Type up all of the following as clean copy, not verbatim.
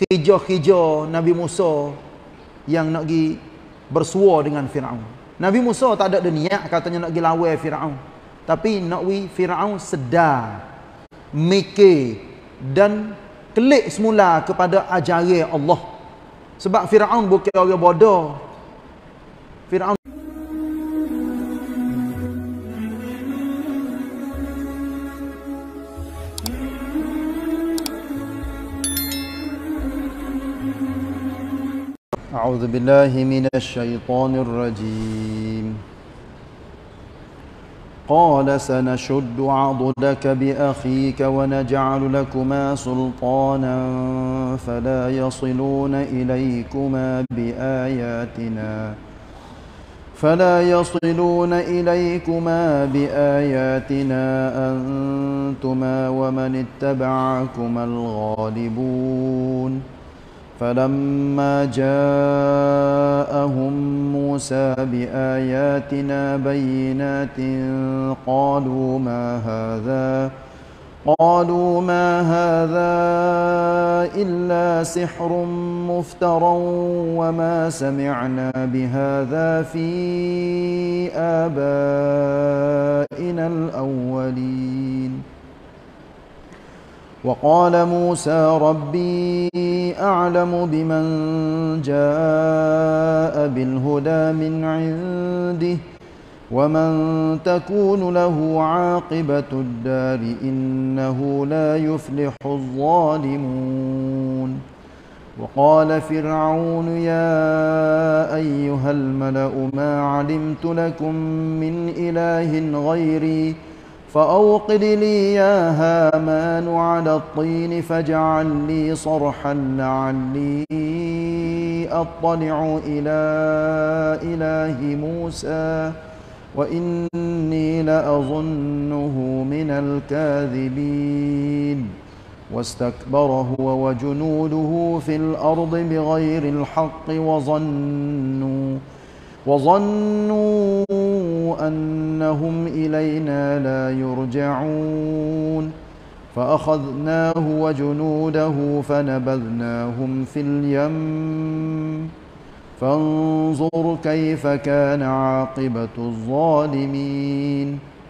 khija-khija Nabi Musa yang nak pergi bersuara dengan Firaun. Nabi Musa tak ada niat katanya nak pergi lawan Firaun. Tapi nak Firaun sedar, mikir dan kelik semula kepada ajaran Allah. Sebab Firaun bukan orang bodoh. Firaun A'udzu billahi minasy syaithanir rajim. Qala sanashuddu 'adudaka bi akhika wa naj'alu lakuma sultanan fala yasiluna ilaykuma bi ayatina antuma wa man ittaba'akumal ghalibun. فلما جاءهم موسى بآياتنا بينات قالوا ما هذا إلا سحر مفترى وما سمعنا بهذا في آبائنا الأولين. وقال موسى ربي أعلم بمن جاء بالهدى من عنده ومن تكون له عاقبة الدار إنه لا يفلح الظالمون. وقال فرعون يا أيها الملأ ما علمت لكم من إله غيري فأوقد لي يا هامان على الطين فاجعل لي صرحا لعلي أطلع إلى إله موسى وإني لأظنه من الكاذبين. واستكبر هو وجنوده في الأرض بغير الحق وظنوا أنهم إلينا لا يرجعون. فأخذناه وجنوده فنبذناهم في اليم فانظر كيف كان عاقبة الظالمين.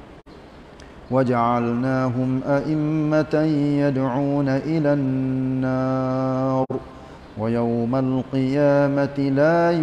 وجعلناهم أئمة يدعون إلى النار ويوم القيامة لا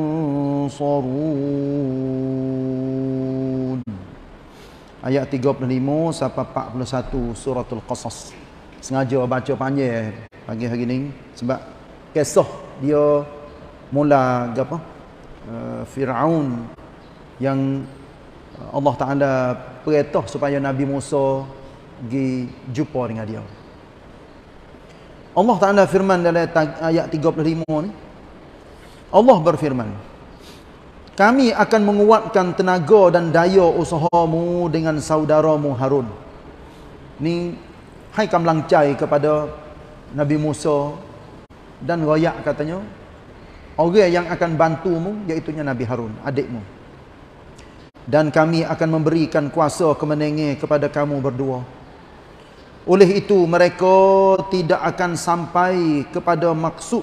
ينصرون. Ayat 35 sampai 41 suratul Qasas. Sengaja baca panjang pagi hari ni sebab kisah dia mula apa? Firaun yang Allah Taala perintah supaya Nabi Musa pergi jumpa dengan dia. Allah Ta'ala firman dalam ayat 35 ni. Allah berfirman, kami akan menguatkan tenaga dan daya usahamu dengan saudaramu Harun. Ni hai kamlancai kepada Nabi Musa dan royak katanya orang yang akan bantumu iaitu Nabi Harun, adikmu. Dan kami akan memberikan kuasa kemenangan kepada kamu berdua. Oleh itu mereka tidak akan sampai kepada maksud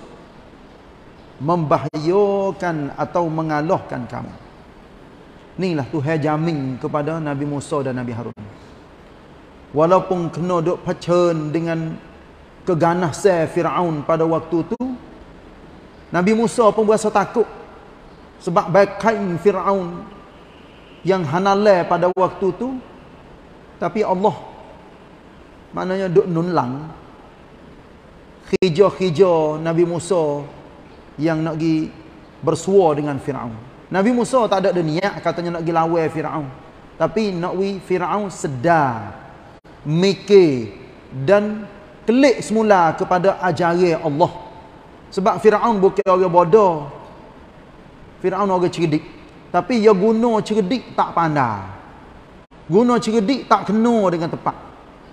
membahayakan atau mengalahkan kamu. Inilah Tuhan jamin kepada Nabi Musa dan Nabi Harun. Walaupun kena duk pacan dengan keganasan Firaun pada waktu itu, Nabi Musa pun berasa takut sebab baikain Firaun yang hanalai pada waktu itu. Tapi Allah maknanya duk nunlang khija-khija Nabi Musa yang nak pergi bersuara dengan Firaun. Nabi Musa tak ada niat katanya nak pergi lawan Firaun. Tapi nak Firaun sedar, mikir dan kelik semula kepada ajaran Allah. Sebab Firaun bukan orang bodoh. Firaun orang cerdik. Tapi dia guna cerdik tak pandai. Guna cerdik tak kena dengan tepat.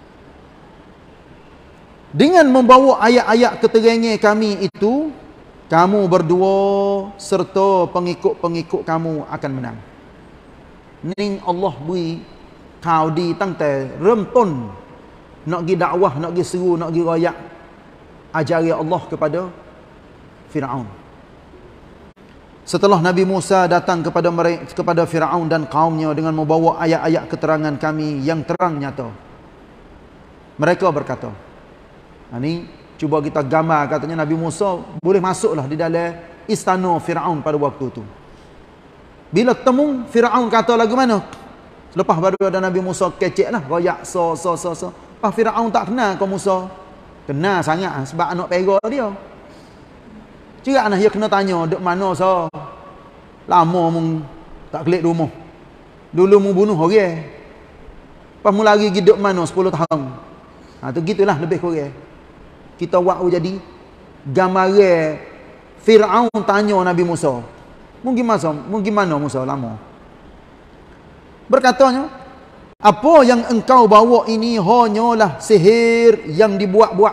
Dengan membawa ayat-ayat keterangan kami itu, kamu berdua serta pengikut-pengikut kamu akan menang. Ning Allah beri kau di ตั้งแต่ เริ่มต้น nak pergi dakwah, nak pergi seru, nak pergi royak. ajari Allah kepada Firaun. Setelah Nabi Musa datang kepada Firaun dan kaumnya dengan membawa ayat-ayat keterangan kami yang terang nyata, mereka berkata, ini cuba kita gambar, katanya Nabi Musa boleh masuklah di dalam istana Firaun pada waktu itu. Bila temu, Firaun kata lagu mana? Lepas baru ada Nabi Musa kecek lah, royak so. Lepas Firaun tak kenal kau Musa. Kenal sangat sebab anak pera dia. Cerak nah dia kena tanya, dek mana so? Lama mung tak kelik rumah. Dulu mung bunuh orang. Lepas mu lari pergi dek mana 10 tahun. Tu gitulah lebih kurang. Kita buat jadi gambaran Firaun tanya Nabi Musa. Mungkin mana Musa lama. Berkatanya, apa yang engkau bawa ini hanyalah sihir yang dibuat-buat.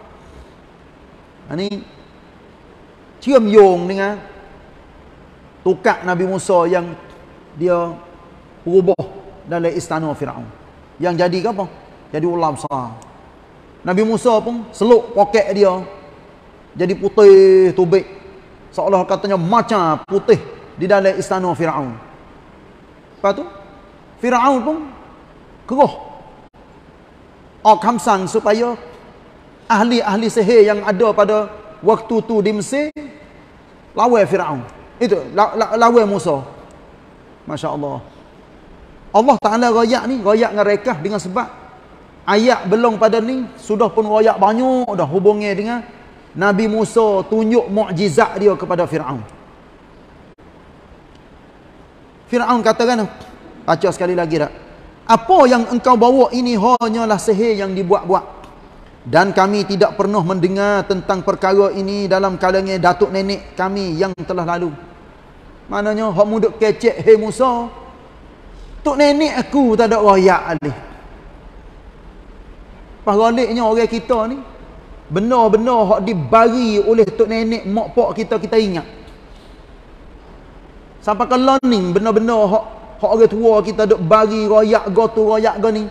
Ini cium yung dengan tukak Nabi Musa yang dia berubah dalam istana Firaun. Yang jadi apa? Jadi ular besar. Nabi Musa pun seluk poket dia jadi putih tubik, seolah katanya macam putih di dalam istana Firaun. Lepas tu Firaun pun keruh kamsang supaya ahli-ahli sihir yang ada pada waktu tu di Mesir lawan Firaun. Itu lawan Musa. Masya Allah. Allah Ta'ala royak ni, royak dengan rekah dengan sebab ayat belum pada ni sudah pun royak banyak dah hubungnya dengan Nabi Musa tunjuk mukjizat dia kepada Firaun. Firaun katakan, baca sekali lagi tak? Apa yang engkau bawa ini hanyalah sihir yang dibuat-buat. Dan kami tidak pernah mendengar tentang perkara ini dalam kalangan datuk nenek kami yang telah lalu. Maknanya hak muduk kecek, hei Musa, tok nenek aku tak ada royak alih. Paroliknya orang kita ni benar-benar hak dibari oleh tok nenek mak pak kita ingat. Sampai ke learning benar-benar hak orang tua kita duk bagi royak go ni.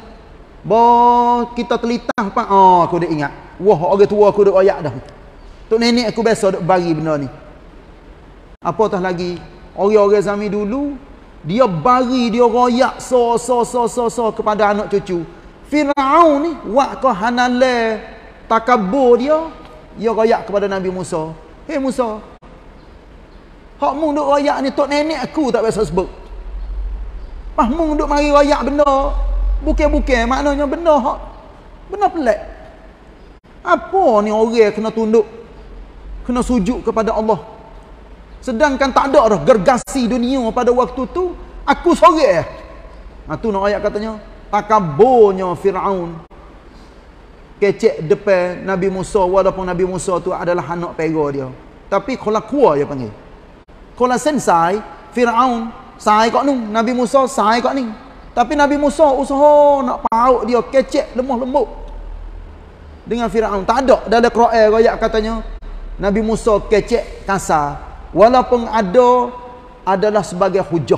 Kita telitah pak, aku dah ingat. Wah, orang tua aku duk royak dah. Tok nenek aku biasa duk bagi benda ni. Apatah lagi orang-orang zaman dulu, dia bagi, dia royak so kepada anak cucu. Firaun ni wak ko hanale takabur dia royak kepada Nabi Musa. Hei Musa, hak mung duk royak ni tok nenek aku tak biasa sebut. Pas mung duk mari royak benda bukan-bukan, maknanya benda pelik. Apa ni orang kena tunduk, kena sujud kepada Allah, sedangkan tak ada dah gergasi dunia pada waktu tu, aku sorang. Tu nak ayat katanya takaburnya Firaun kecek depan Nabi Musa, walaupun Nabi Musa tu adalah anak pera dia, tapi kalau kuah dia panggil, kalau sensai Firaun sai kat ni, Nabi Musa sai kat ni. Tapi Nabi Musa usaha nak paut dia kecek lemah lembut dengan Firaun. Tak ada dalam Quran royak katanya Nabi Musa kecek kasar, walaupun adalah sebagai hujah.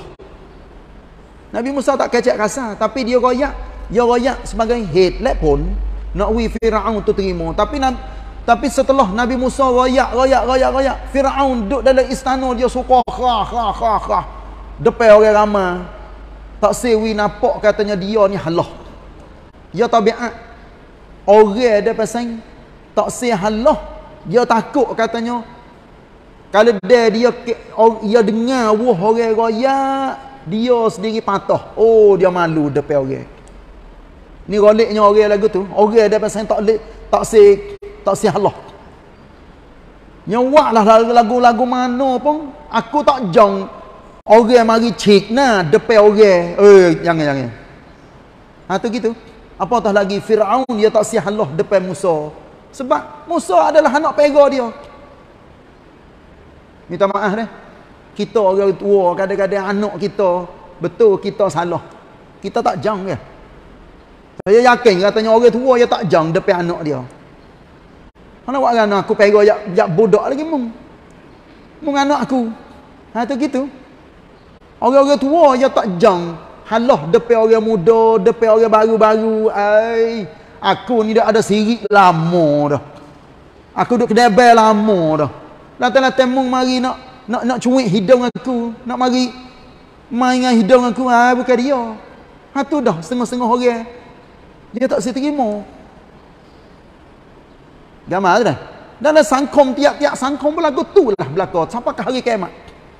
Nabi Musa tak kecek kasar, tapi dia royak sebagai headlight pun nak Firaun tu terima. Tapi setelah Nabi Musa royak Firaun duduk dalam istana dia suka khah depan orang ramai. Tak sewi nampak katanya dia ni halah. Dia tabiat orang dia pasang tak se halah, dia takut katanya kalau dia dengar orang royak, dia sendiri patah. Oh, dia malu depan orang. Ni roliknya orang lagu tu, orang dia pasang tak se halah. Nyawaklah lagu-lagu mana pun aku tak jong. Orang mari cik nah depan orang. Jangan. Tu gitu. Apatah lagi Firaun dia tak sihalah depan Musa. Sebab Musa adalah anak pera dia. Minta maaf dah. Kita orang tua kadang-kadang anak kita betul kita salah. Kita tak jang ke? Saya yakin katanya orang tua dia tak jang depan anak dia. Mana buat kan aku pera jak budak lagi mung anak aku. Tu gitu. Orang-orang tua dia tak jang halah depan orang muda, depan orang baru-baru. Aku ni dah ada sirik lama dah. Aku duduk kedai bel lama dah. Lantai-lantai mung mari nak cuik hidung aku, nak mari main dengan hidung aku, bukan dia. Tu dah setengah-setengah orang. Dia tak terima. Gambar tu dah. Dalam sangkom tiap-tiap sangkom berlaku tu lah berlaku sampai ke hari kiamat.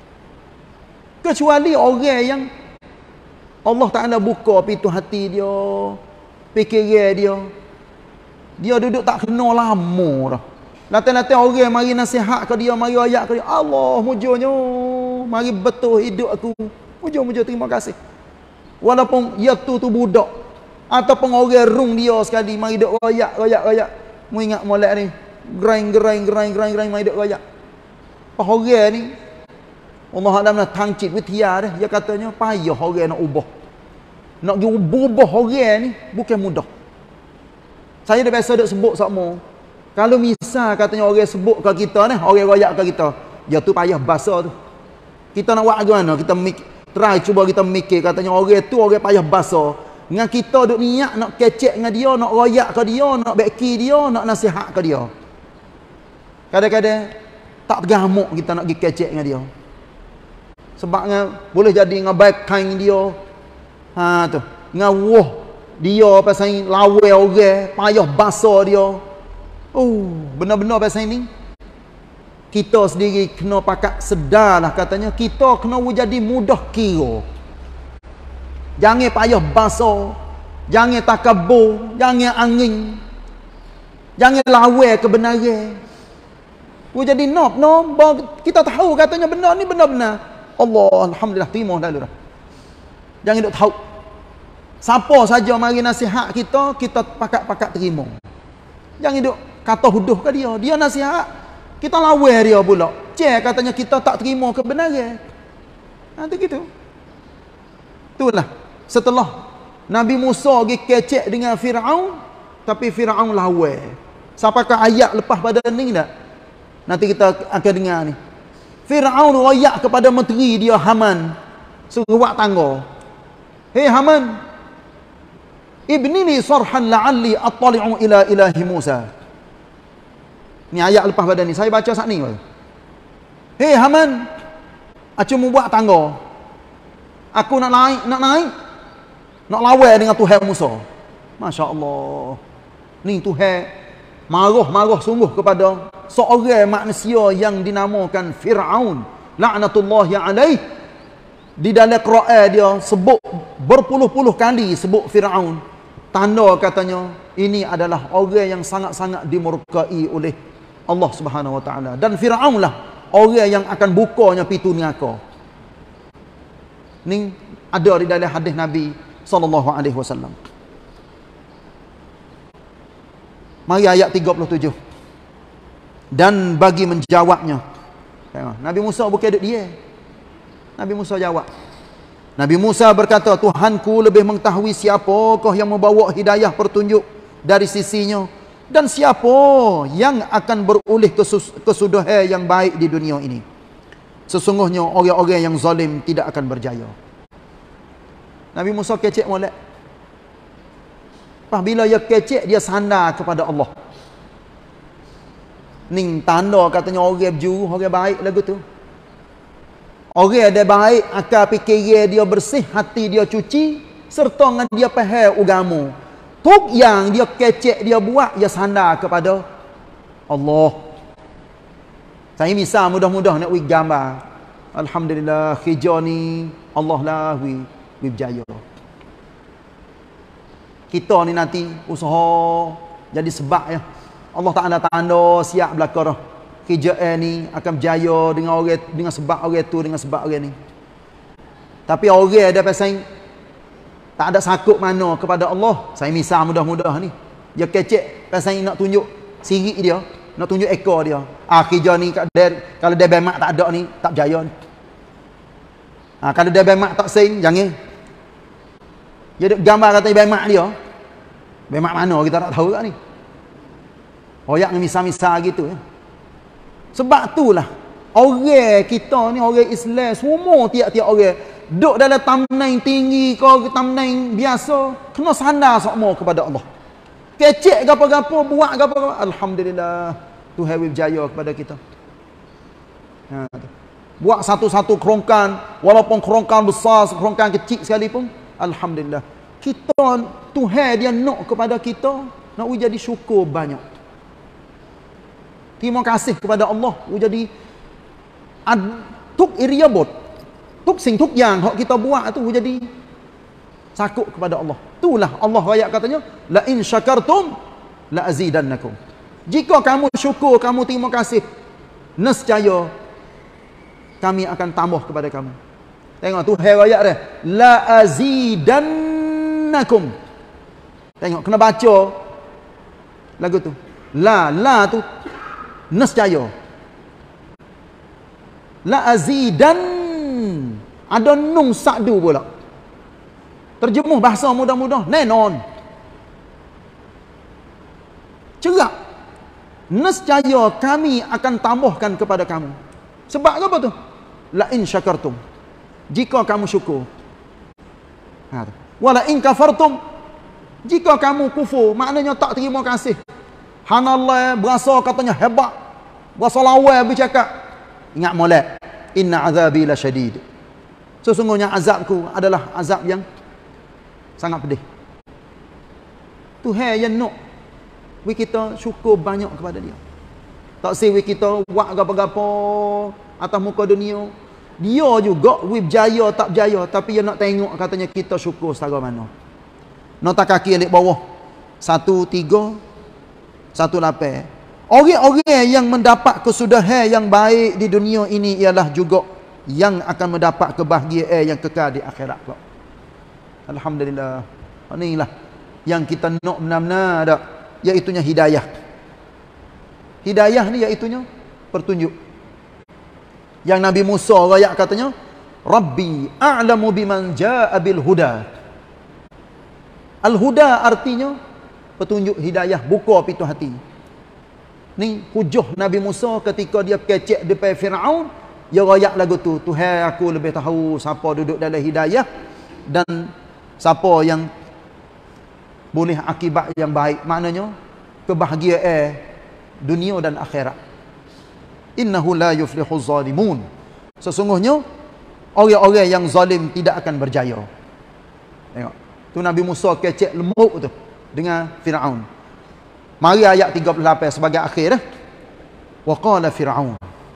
Kecuali orang yang Allah Ta'ala buka pintu hati dia, fikiran dia. Dia duduk tak kena lama dah. Lantai-lantai orang mari nasihat ke dia, mari ayat ke dia. Allah mujurnya, mari betul hidup aku. Mujur terima kasih. Walaupun dia tu budak ataupun orang rung dia sekali mari duk royak. Mu ingat molek ni. Gerang mari duk royak. Orang ni Allah Alam nak tangkit witia dia katanya payah orang nak ubah. Nak ubah orang ni bukan mudah. Saya dah biasa duk sebut sama. Kalau misal katanya orang sebut ke kita ni, orang royak ke kita, dia tu payah bahasa tu. Kita nak buat mana? Kita cuba kita mikir katanya orang tu orang payah bahasa. Dengan kita duk niat nak kecek dengan dia, nak royak ke dia, nak beki dia, nak nasihat ke dia. Kadang-kadang tak tergamuk kita nak pergi kecek dengan dia. Sebabnya boleh jadi ngabai kain dia. Tu. Ngawah dia pasal lawa orang, payah bahasa dia. Benar-benar pasal ini kita sendiri kena pakat sedarlah katanya kita kena jadi mudah kira. Jangan payah bahasa, jangan takabur, jangan angin, jangan lawa kebenaran. Jadi kita tahu katanya benar ni benar-benar. Allah alhamdulillah terima dah lu dah. Jangan duk tahu. Siapa saja mari nasihat kita pakat terima. Jangan duk kata huduh ke dia. Dia nasihat, kita lawan dia pula. Katanya kita tak terima kebenaran. Nanti gitu. Itulah. Setelah Nabi Musa pergi kecek dengan Firaun, tapi Firaun lawan. Sampai ke ayat lepas pada ni tak? Nanti kita akan dengar ni. Firaun royak kepada menteri dia Haman, suruh buat tangga. Hei Haman, ibnini sarhan la'alli attali'u ila ilahi Musa. Ni ayat lepas pada ni. Saya baca saat ni. Hei Haman, aku mau buat tangga. Aku nak naik. Nak lawan dengan Tuhan Musa. Masya Allah. Ni Tuhan marah sungguh kepada seorang manusia yang dinamakan Fir'aun. La'natullahi alaih. Di dalam Quran dia sebut berpuluh-puluh kali sebut Fir'aun. Tanda katanya ini adalah orang yang sangat-sangat dimurkai oleh Allah Subhanahu Wa Taala. Dan Fir'aun lah orang yang akan bukanya pintu neraka. Ni ada di dalam hadis Nabi sallallahu alaihi wasallam. Mari ayat 37. Dan bagi menjawabnya. Nabi Musa bukan duduk dia. Nabi Musa jawab. Nabi Musa berkata, Tuhanku lebih mengetahui siapakah yang membawa hidayah petunjuk dari sisinya dan siapa yang akan beroleh kesudahan yang baik di dunia ini. Sesungguhnya orang-orang yang zalim tidak akan berjaya. Nabi Musa kecek molek. Bila dia kecek, dia sandar kepada Allah. Ning tanda katanya orang berjuru, orang baik lagu tu. Orang ada baik, akal fikiran dia bersih, hati dia cuci, serta dengan dia faham agama. Tuk yang dia kecek, dia buat, dia sandar kepada Allah. Saya misal mudah-mudah nak wik gambar. Alhamdulillah, hijau ni Allah lah berjaya. Kita ni nanti usaha jadi sebab ya. Allah Ta'ala tanda siap belakang dah. Kerjaan ni akan berjaya dengan orang, dengan sebab orang tu, dengan sebab orang ni. Tapi orang ada pasal tak ada sakut mana kepada Allah. Saya misal mudah-mudah ni. Dia kecek pasal nak tunjuk sirik dia, nak tunjuk ekor dia. Kerja ni kalau dia bemak tak ada ni, tak berjaya ni. Kalau dia bemak tak sing, jangan. Dia gambar kata bemak dia. Bemak mana kita tak tahu kat ni. Royak dengan misal-misal gitu ya. Sebab itulah orang kita ni, orang Islam semua tiap-tiap orang duduk dalam thumbnail tinggi ke thumbnail biasa, kena sandar semua kepada Allah. Kecek gapo-gapo, buat gapo-gapo, alhamdulillah. Tuhan berjaya kepada kita. Buat satu-satu kerongkan, walaupun kerongkan besar, kerongkan kecil sekalipun, alhamdulillah. Kita, Tuhan dia nak kepada kita, nak jadi syukur banyak. Terima kasih kepada Allah. Jadi tuk iriyabot, tuk sing tuk yang hak kita buat tu jadi sakut kepada Allah. Itulah Allah ayat katanya, la in syakartum la azidannakum. Jika kamu syukur, kamu terima kasih, nescaya kami akan tambah kepada kamu. Tengok tu ayat dia, la azidannakum. Tengok kena baca lagu tu. La tu nescaya. La azidan, ada nun sa'du pula. Terjemuh bahasa mudah-mudah, nenon. Cerak. Nescaya kami akan tambahkan kepada kamu. Sebab apa tu? La in syakartum. Jika kamu syukur. Wala in kafartum. Jika kamu kufur, maknanya tak terima kasih. Hanallah berasa katanya hebat. Berasa lawai bercakap. Ingat molek. Inna azabi la syadid. Sesungguhnya azabku adalah azab yang sangat pedih. Tuhan yang nak kita syukur banyak kepada dia. Tak sewi kita buat apa-apa atas muka dunia. Dia juga berjaya tak berjaya, tapi dia nak tengok katanya kita syukur setara mana. Nota kaki alik bawah 1318. Orang-orang yang mendapat kesudahan yang baik di dunia ini ialah juga yang akan mendapat kebahagiaan yang kekal di akhirat. Alhamdulillah. Inilah yang kita nak benar-benar dak, iaitunya hidayah. Hidayah ni iaitunya petunjuk. Yang Nabi Musa rakyat katanya, Rabbi a'lamu biman ja'a bil huda. Al-huda artinya petunjuk, hidayah, buka pintu hati. Ni hujah Nabi Musa ketika dia kecek depan Firaun, dia rakyat lagu tu, Tuhan aku lebih tahu siapa duduk dalam hidayah dan siapa yang boleh akibat yang baik, maknanya kebahagiaan dunia dan akhirat. Innahu la yuflihuz zalimun. Sesungguhnya orang-orang yang zalim tidak akan berjaya. Tengok. Tu Nabi Musa kecek lemuk tu dengan Firaun. Mari ayat 38 sebagai akhir dah. Wa qala Firaun.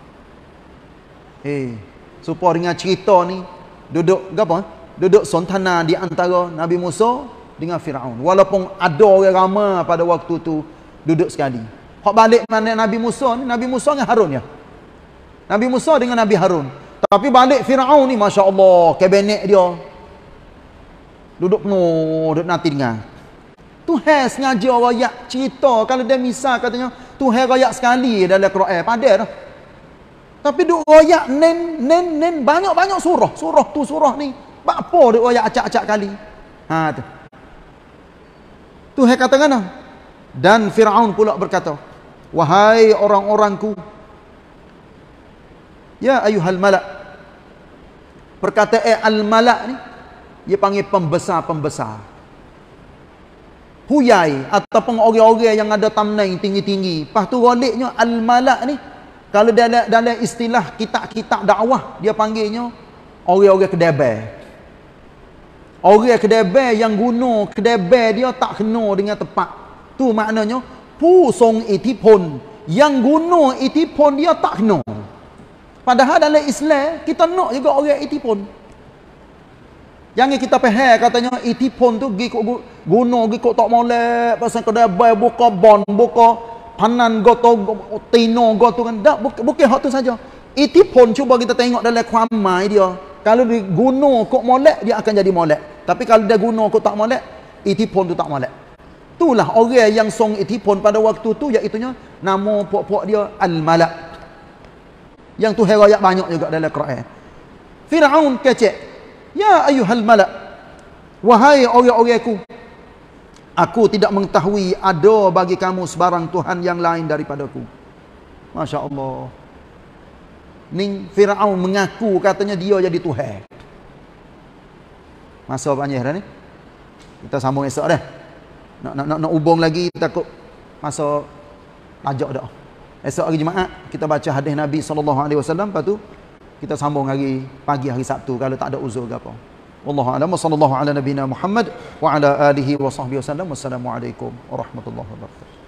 Supaya dengan cerita ni duduk apa? Duduk sontana di antara Nabi Musa dengan Firaun. Walaupun ada orang ramai pada waktu tu duduk sekali. Hak balik mana Nabi Musa ni, Nabi Musa dengan Harun ya. Nabi Musa dengan Nabi Harun. Tapi balik Firaun ni masya-Allah, kabinet dia duduk penuh, duduk nanti dengar. Tuhan sengaja rakyat cerita, kalau dia misal katanya Tuhan rakyat sekali dalam Quran, padah dah. Tapi duk rakyat nen banyak-banyak surah tu surah ni. Apa duk rakyat acak-acak kali. Tu. Tuhan kata kan? Dan Firaun pula berkata, wahai orang-orangku, ya ayuhal malak. Perkataan al-malak ni dia panggil pembesar-pembesar. Huyai ataupun orang-orang yang ada tamnai tinggi-tinggi. Lepas tu roliknya al-malak ni, kalau dalam istilah kitab-kitab dakwah, dia panggilnya orang-orang kedebel. Orang kedebel yang guna kedebel dia tak kena dengan tepat. Tu maknanya pusong itipun. Yang guna itipun dia tak kena. Padahal dalam Islam kita nak juga orang itipun. Jangan kita faham katanya itipun tu gi guna gi kok tak molek pasal kedebel buka bon, buka panan goto tino goto kan. Tak bukan hak tu saja. Itipun cuba kita tengok dalam kuamai dia. Kalau dia guna kok molek, dia akan jadi molek. Tapi kalau dia guna kok tak molek, itipun tu tak molek. Itulah orang yang song itipun pada waktu tu, iaitunya nama pok-pok dia Al-Malak. Yang tu herayat banyak juga dalam Quran. Firaun kecek, ya ayuhal malak, wahai orang-orangku, aku tidak mengetahui ada bagi kamu sebarang Tuhan yang lain daripadaku. Masya Allah. Ni Firaun mengaku katanya dia jadi Tuhan. Masa panjang dah ni. Kita sambung esok dah. Nak hubung lagi takut masa ajak dah. Esok hari Jumaat kita baca hadis Nabi SAW, lepas tu kita sambung hari pagi hari Sabtu kalau tak ada uzur ke apa. Wallahu a'lam. Sallallahu ala nabiyina Muhammad wa ala alihi wa sahbihi wasallam. Wassalamualaikum warahmatullahi wabarakatuh.